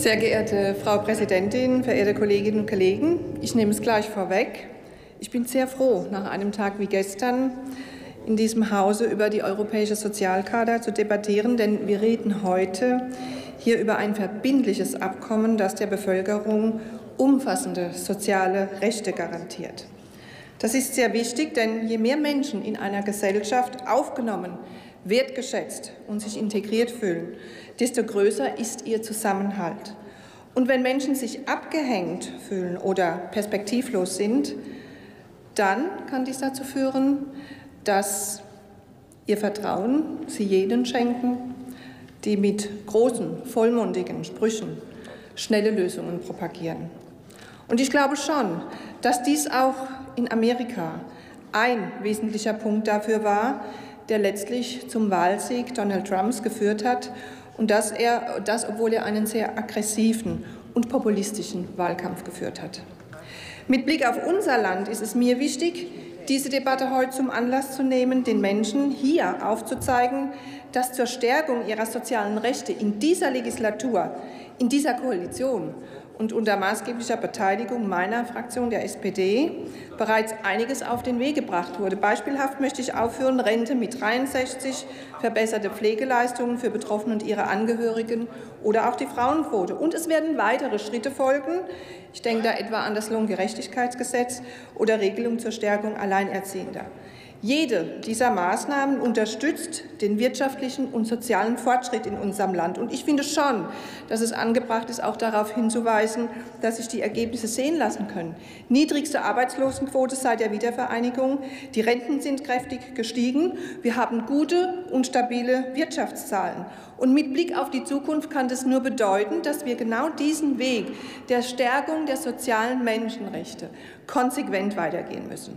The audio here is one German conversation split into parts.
Sehr geehrte Frau Präsidentin, verehrte Kolleginnen und Kollegen, ich nehme es gleich vorweg. Ich bin sehr froh, nach einem Tag wie gestern in diesem Hause über die Europäische Sozialcharta zu debattieren, denn wir reden heute hier über ein verbindliches Abkommen, das der Bevölkerung umfassende soziale Rechte garantiert. Das ist sehr wichtig, denn je mehr Menschen in einer Gesellschaft aufgenommen, wertgeschätzt und sich integriert fühlen, desto größer ist ihr Zusammenhalt. Und wenn Menschen sich abgehängt fühlen oder perspektivlos sind, dann kann dies dazu führen, dass ihr Vertrauen sie jenen schenken, die mit großen, vollmundigen Sprüchen schnelle Lösungen propagieren. Und ich glaube schon, dass dies auch in Amerika ein wesentlicher Punkt dafür war, der letztlich zum Wahlsieg Donald Trumps geführt hat, und das, obwohl er einen sehr aggressiven und populistischen Wahlkampf geführt hat. Mit Blick auf unser Land ist es mir wichtig, diese Debatte heute zum Anlass zu nehmen, den Menschen hier aufzuzeigen, dass zur Stärkung ihrer sozialen Rechte in dieser Legislatur, in dieser Koalition und unter maßgeblicher Beteiligung meiner Fraktion, der SPD, bereits einiges auf den Weg gebracht wurde. Beispielhaft möchte ich aufführen: Rente mit 63, verbesserte Pflegeleistungen für Betroffene und ihre Angehörigen oder auch die Frauenquote. Und es werden weitere Schritte folgen. Ich denke da etwa an das Lohngerechtigkeitsgesetz oder Regelungen zur Stärkung Alleinerziehender. Jede dieser Maßnahmen unterstützt den wirtschaftlichen und sozialen Fortschritt in unserem Land. Und ich finde schon, dass es angebracht ist, auch darauf hinzuweisen, dass sich die Ergebnisse sehen lassen können. Niedrigste Arbeitslosenquote seit der Wiedervereinigung, die Renten sind kräftig gestiegen, wir haben gute und stabile Wirtschaftszahlen. Und mit Blick auf die Zukunft kann das nur bedeuten, dass wir genau diesen Weg der Stärkung der sozialen Menschenrechte konsequent weitergehen müssen.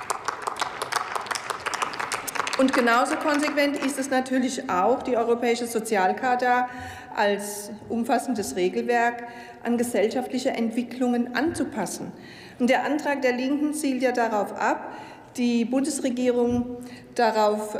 Und genauso konsequent ist es natürlich auch, die Europäische Sozialcharta als umfassendes Regelwerk an gesellschaftliche Entwicklungen anzupassen. Und der Antrag der Linken zielt ja darauf ab, die Bundesregierung darauf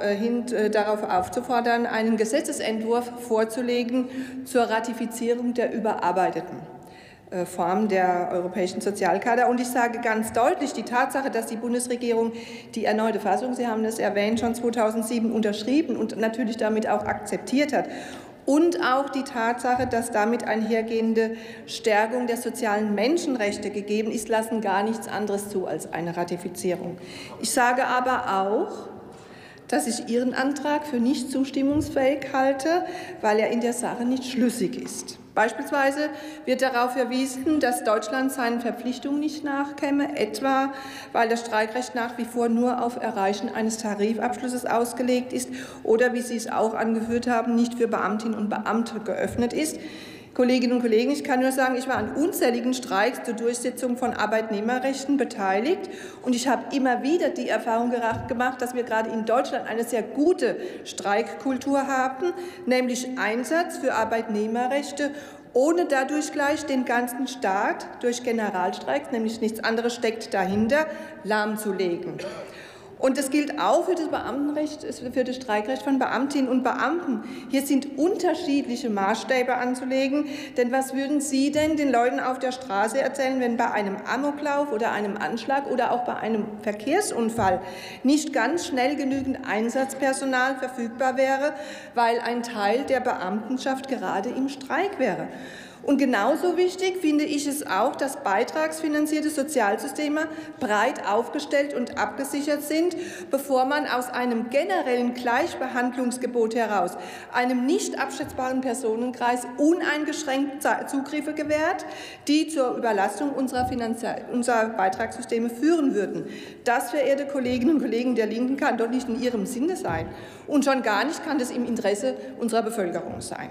aufzufordern, einen Gesetzesentwurf vorzulegen zur Ratifizierung der überarbeiteten Form der Europäischen Sozialcharta. Und ich sage ganz deutlich, die Tatsache, dass die Bundesregierung die erneute Fassung, Sie haben das erwähnt, schon 2007 unterschrieben und natürlich damit auch akzeptiert hat, und auch die Tatsache, dass damit einhergehende Stärkung der sozialen Menschenrechte gegeben ist, lassen gar nichts anderes zu als eine Ratifizierung. Ich sage aber auch, dass ich Ihren Antrag für nicht zustimmungsfähig halte, weil er in der Sache nicht schlüssig ist. Beispielsweise wird darauf verwiesen, dass Deutschland seinen Verpflichtungen nicht nachkäme, etwa weil das Streikrecht nach wie vor nur auf Erreichen eines Tarifabschlusses ausgelegt ist oder, wie Sie es auch angeführt haben, nicht für Beamtinnen und Beamte geöffnet ist. Kolleginnen und Kollegen, ich kann nur sagen, ich war an unzähligen Streiks zur Durchsetzung von Arbeitnehmerrechten beteiligt, und ich habe immer wieder die Erfahrung gemacht, dass wir gerade in Deutschland eine sehr gute Streikkultur haben, nämlich Einsatz für Arbeitnehmerrechte, ohne dadurch gleich den ganzen Staat durch Generalstreiks, nämlich nichts anderes steckt dahinter, lahmzulegen. Und das gilt auch für das Beamtenrecht, für das Streikrecht von Beamtinnen und Beamten. Hier sind unterschiedliche Maßstäbe anzulegen. Denn was würden Sie denn den Leuten auf der Straße erzählen, wenn bei einem Amoklauf oder einem Anschlag oder auch bei einem Verkehrsunfall nicht ganz schnell genügend Einsatzpersonal verfügbar wäre, weil ein Teil der Beamtenschaft gerade im Streik wäre? Und genauso wichtig finde ich es auch, dass beitragsfinanzierte Sozialsysteme breit aufgestellt und abgesichert sind, bevor man aus einem generellen Gleichbehandlungsgebot heraus einem nicht abschätzbaren Personenkreis uneingeschränkt Zugriffe gewährt, die zur Überlastung unserer Beitragssysteme führen würden. Das, verehrte Kolleginnen und Kollegen der Linken, kann doch nicht in Ihrem Sinne sein. Und schon gar nicht kann das im Interesse unserer Bevölkerung sein.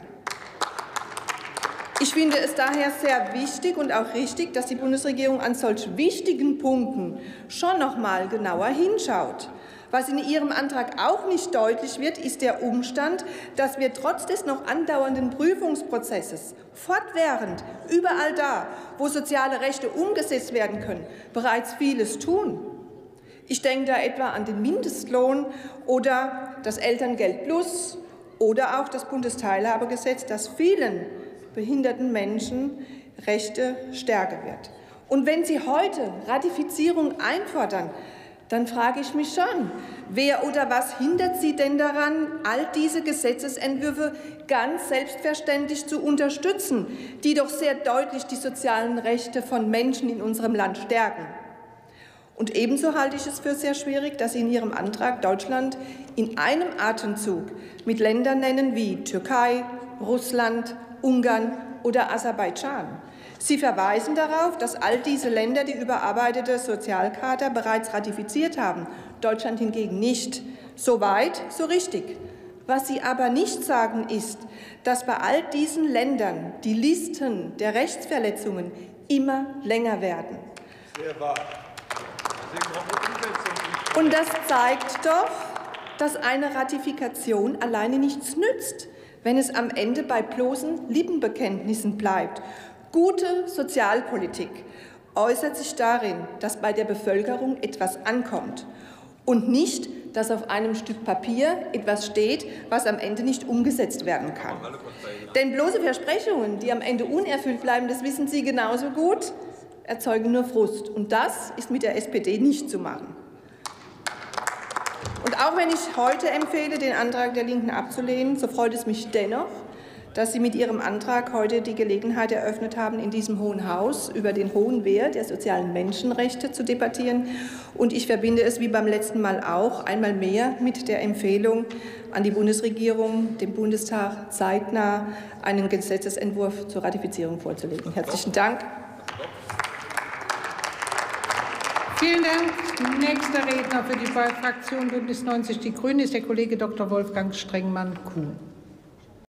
Ich finde es daher sehr wichtig und auch richtig, dass die Bundesregierung an solch wichtigen Punkten schon noch mal genauer hinschaut. Was in Ihrem Antrag auch nicht deutlich wird, ist der Umstand, dass wir trotz des noch andauernden Prüfungsprozesses fortwährend überall da, wo soziale Rechte umgesetzt werden können, bereits vieles tun. Ich denke da etwa an den Mindestlohn oder das Elterngeld Plus oder auch das Bundesteilhabegesetz, das vielen behinderten Menschen Rechte stärker wird. Und wenn Sie heute Ratifizierung einfordern, dann frage ich mich schon, wer oder was hindert Sie denn daran, all diese Gesetzesentwürfe ganz selbstverständlich zu unterstützen, die doch sehr deutlich die sozialen Rechte von Menschen in unserem Land stärken? Und ebenso halte ich es für sehr schwierig, dass Sie in Ihrem Antrag Deutschland in einem Atemzug mit Ländern nennen wie Türkei, Russland, Ungarn oder Aserbaidschan. Sie verweisen darauf, dass all diese Länder die überarbeitete Sozialcharta bereits ratifiziert haben, Deutschland hingegen nicht. So weit, so richtig. Was Sie aber nicht sagen, ist, dass bei all diesen Ländern die Listen der Rechtsverletzungen immer länger werden. Sehr wahr. Und das zeigt doch, dass eine Ratifikation alleine nichts nützt, wenn es am Ende bei bloßen Lippenbekenntnissen bleibt. Gute Sozialpolitik äußert sich darin, dass bei der Bevölkerung etwas ankommt und nicht, dass auf einem Stück Papier etwas steht, was am Ende nicht umgesetzt werden kann. Denn bloße Versprechungen, die am Ende unerfüllt bleiben, das wissen Sie genauso gut, erzeugen nur Frust. Und das ist mit der SPD nicht zu machen. Und auch wenn ich heute empfehle, den Antrag der Linken abzulehnen, so freut es mich dennoch, dass Sie mit Ihrem Antrag heute die Gelegenheit eröffnet haben, in diesem Hohen Haus über den hohen Wert der sozialen Menschenrechte zu debattieren. Und ich verbinde es wie beim letzten Mal auch einmal mehr mit der Empfehlung an die Bundesregierung, dem Bundestag zeitnah einen Gesetzesentwurf zur Ratifizierung vorzulegen. Herzlichen Dank. Vielen Dank. Nächster Redner für die Fraktion Bündnis 90 Die Grünen ist der Kollege Dr. Wolfgang Strengmann-Kuhn.